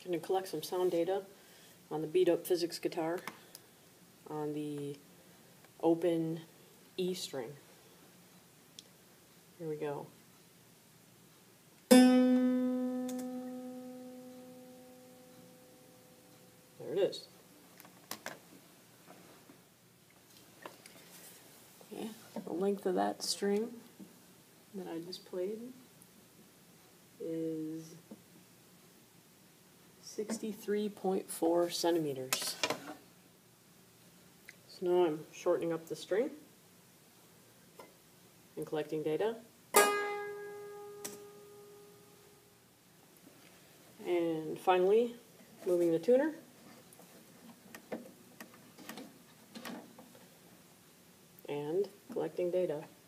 Going to collect some sound data on the beat up physics guitar on the open E string. Here we go. There it is. Okay. The length of that string that I just played is 63.4 centimeters. So now I'm shortening up the string and collecting data. And finally, moving the tuner. And collecting data.